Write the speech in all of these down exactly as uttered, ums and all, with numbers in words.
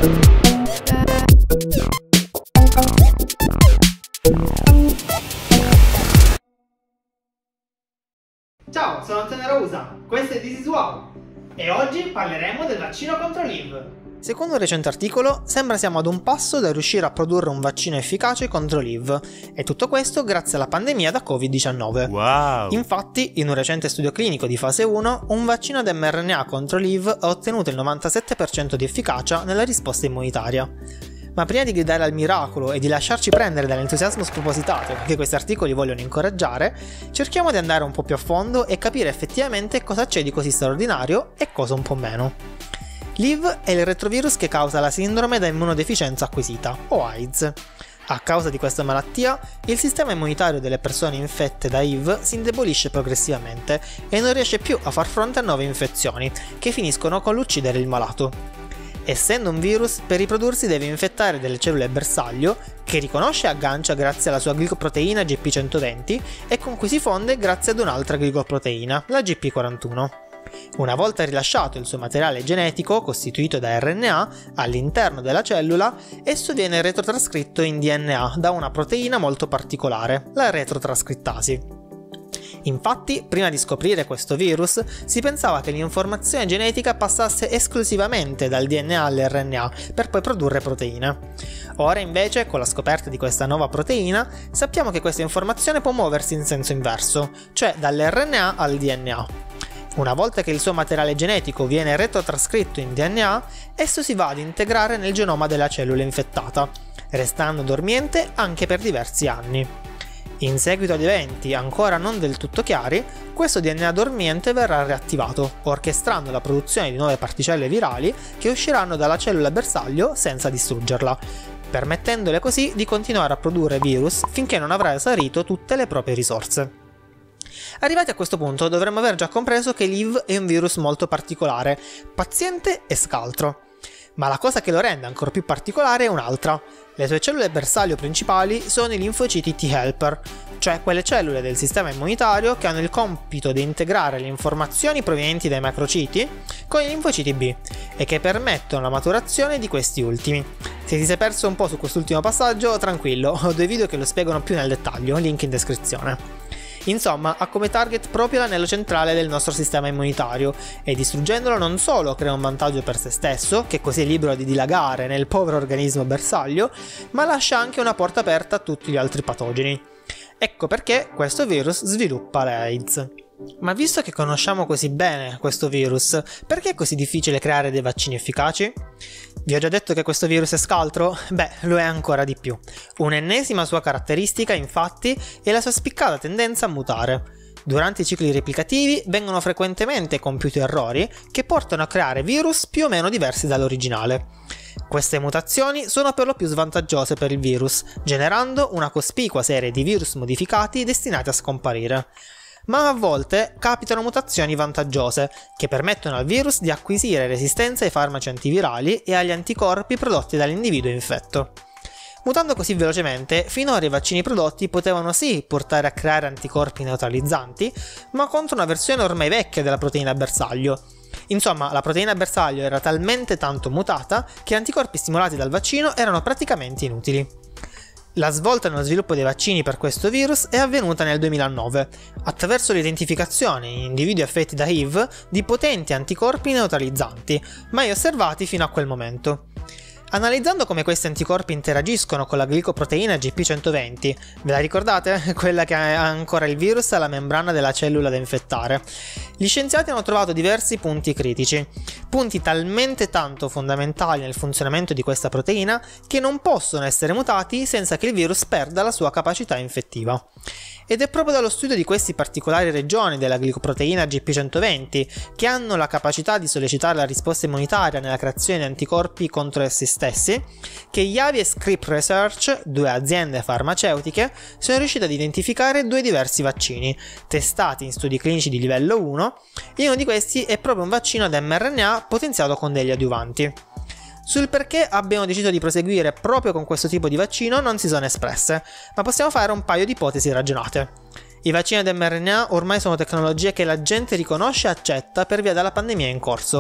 Ciao, sono Antonio Rausa, questo è This is Wow e oggi parleremo del vaccino contro l'H I V. Secondo un recente articolo, sembra siamo ad un passo da riuscire a produrre un vaccino efficace contro l'H I V, e tutto questo grazie alla pandemia da covid diciannove. Wow! Infatti, in un recente studio clinico di fase uno, un vaccino ad mRNA contro l'H I V ha ottenuto il novantasette per cento di efficacia nella risposta immunitaria. Ma prima di gridare al miracolo e di lasciarci prendere dall'entusiasmo spropositato che questi articoli vogliono incoraggiare, cerchiamo di andare un po' più a fondo e capire effettivamente cosa c'è di così straordinario e cosa un po' meno. L'H I V è il retrovirus che causa la sindrome da immunodeficienza acquisita, o AIDS. A causa di questa malattia, il sistema immunitario delle persone infette da H I V si indebolisce progressivamente e non riesce più a far fronte a nuove infezioni, che finiscono con l'uccidere il malato. Essendo un virus, per riprodursi deve infettare delle cellule bersaglio, che riconosce e aggancia grazie alla sua glicoproteina G P centoventi e con cui si fonde grazie ad un'altra glicoproteina, la G P quarantuno. Una volta rilasciato il suo materiale genetico, costituito da R N A, all'interno della cellula, esso viene retrotrascritto in D N A da una proteina molto particolare, la retrotrascrittasi. Infatti, prima di scoprire questo virus, si pensava che l'informazione genetica passasse esclusivamente dal D N A all'R N A per poi produrre proteine. Ora invece, con la scoperta di questa nuova proteina, sappiamo che questa informazione può muoversi in senso inverso, cioè dall'R N A al D N A. Una volta che il suo materiale genetico viene retrotrascritto in D N A, esso si va ad integrare nel genoma della cellula infettata, restando dormiente anche per diversi anni. In seguito ad eventi ancora non del tutto chiari, questo D N A dormiente verrà riattivato, orchestrando la produzione di nuove particelle virali che usciranno dalla cellula bersaglio senza distruggerla, permettendole così di continuare a produrre virus finché non avrà esaurito tutte le proprie risorse. Arrivati a questo punto dovremmo aver già compreso che l'H I V è un virus molto particolare, paziente e scaltro. Ma la cosa che lo rende ancora più particolare è un'altra. Le sue cellule bersaglio principali sono i linfociti T-helper, cioè quelle cellule del sistema immunitario che hanno il compito di integrare le informazioni provenienti dai macrociti con i linfociti B e che permettono la maturazione di questi ultimi. Se ti sei perso un po' su quest'ultimo passaggio, tranquillo, ho due video che lo spiegano più nel dettaglio, link in descrizione. Insomma, ha come target proprio l'anello centrale del nostro sistema immunitario e distruggendolo non solo crea un vantaggio per se stesso, che così è libero di dilagare nel povero organismo bersaglio, ma lascia anche una porta aperta a tutti gli altri patogeni. Ecco perché questo virus sviluppa l'AIDS. Ma visto che conosciamo così bene questo virus, perché è così difficile creare dei vaccini efficaci? Vi ho già detto che questo virus è scaltro? Beh, lo è ancora di più. Un'ennesima sua caratteristica, infatti, è la sua spiccata tendenza a mutare. Durante i cicli replicativi vengono frequentemente compiuti errori che portano a creare virus più o meno diversi dall'originale. Queste mutazioni sono per lo più svantaggiose per il virus, generando una cospicua serie di virus modificati destinati a scomparire. Ma a volte capitano mutazioni vantaggiose, che permettono al virus di acquisire resistenza ai farmaci antivirali e agli anticorpi prodotti dall'individuo infetto. Mutando così velocemente, finora i vaccini prodotti potevano sì portare a creare anticorpi neutralizzanti, ma contro una versione ormai vecchia della proteina bersaglio. Insomma, la proteina bersaglio era talmente tanto mutata che anticorpi stimolati dal vaccino erano praticamente inutili. La svolta nello sviluppo dei vaccini per questo virus è avvenuta nel duemilanove, attraverso l'identificazione in individui affetti da H I V di potenti anticorpi neutralizzanti, mai osservati fino a quel momento. Analizzando come questi anticorpi interagiscono con la glicoproteina G P centoventi, ve la ricordate? Quella che ha ancora il virus alla membrana della cellula da infettare. Gli scienziati hanno trovato diversi punti critici, punti talmente tanto fondamentali nel funzionamento di questa proteina che non possono essere mutati senza che il virus perda la sua capacità infettiva. Ed è proprio dallo studio di questi particolari regioni della glicoproteina G P centoventi, che hanno la capacità di sollecitare la risposta immunitaria nella creazione di anticorpi contro essi stessi, che Yavi e Scrip Research, due aziende farmaceutiche, sono riusciti ad identificare due diversi vaccini, testati in studi clinici di livello uno, e uno di questi è proprio un vaccino ad mRNA potenziato con degli adiuvanti. Sul perché abbiamo deciso di proseguire proprio con questo tipo di vaccino non si sono espresse, ma possiamo fare un paio di ipotesi ragionate. I vaccini ad mRNA ormai sono tecnologie che la gente riconosce e accetta per via della pandemia in corso.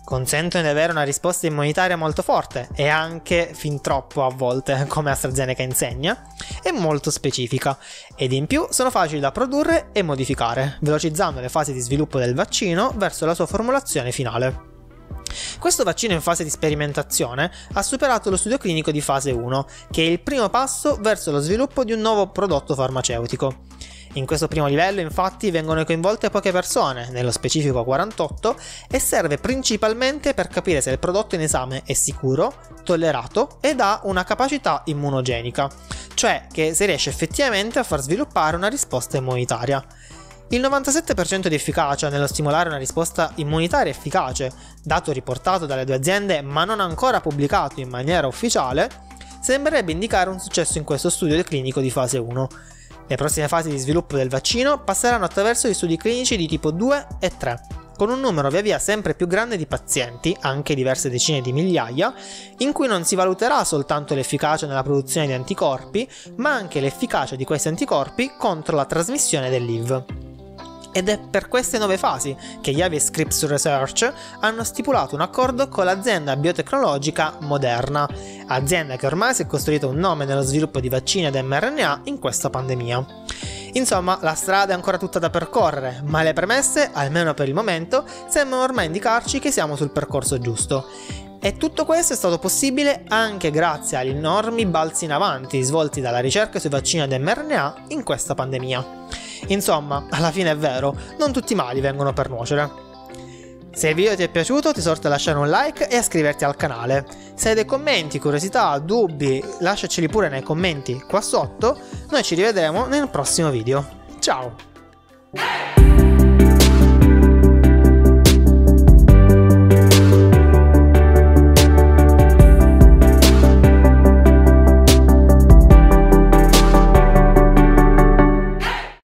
consentono di avere una risposta immunitaria molto forte e anche fin troppo a volte, come AstraZeneca insegna, e molto specifica, ed in più sono facili da produrre e modificare, velocizzando le fasi di sviluppo del vaccino verso la sua formulazione finale. Questo vaccino in fase di sperimentazione ha superato lo studio clinico di fase uno, che è il primo passo verso lo sviluppo di un nuovo prodotto farmaceutico. In questo primo livello infatti vengono coinvolte poche persone, nello specifico quarantotto, e serve principalmente per capire se il prodotto in esame è sicuro, tollerato ed ha una capacità immunogenica, cioè che si riesce effettivamente a far sviluppare una risposta immunitaria. Il novantasette per cento di efficacia nello stimolare una risposta immunitaria efficace, dato riportato dalle due aziende ma non ancora pubblicato in maniera ufficiale, sembrerebbe indicare un successo in questo studio clinico di fase uno. Le prossime fasi di sviluppo del vaccino passeranno attraverso gli studi clinici di tipo due e tre, con un numero via via sempre più grande di pazienti, anche diverse decine di migliaia, in cui non si valuterà soltanto l'efficacia nella produzione di anticorpi, ma anche l'efficacia di questi anticorpi contro la trasmissione dell'H I V. Ed è per queste nuove fasi che gli Avies Scripps Research hanno stipulato un accordo con l'azienda biotecnologica Moderna, azienda che ormai si è costruita un nome nello sviluppo di vaccini ad mRNA in questa pandemia. Insomma, la strada è ancora tutta da percorrere, ma le premesse, almeno per il momento, sembrano ormai indicarci che siamo sul percorso giusto. E tutto questo è stato possibile anche grazie agli enormi balzi in avanti svolti dalla ricerca sui vaccini ad mRNA in questa pandemia. Insomma, alla fine è vero, non tutti i mali vengono per nuocere. Se il video ti è piaciuto ti esorto a lasciare un like e a iscriverti al canale. Se hai dei commenti, curiosità, dubbi, lasciaceli pure nei commenti qua sotto. Noi ci rivedremo nel prossimo video. Ciao!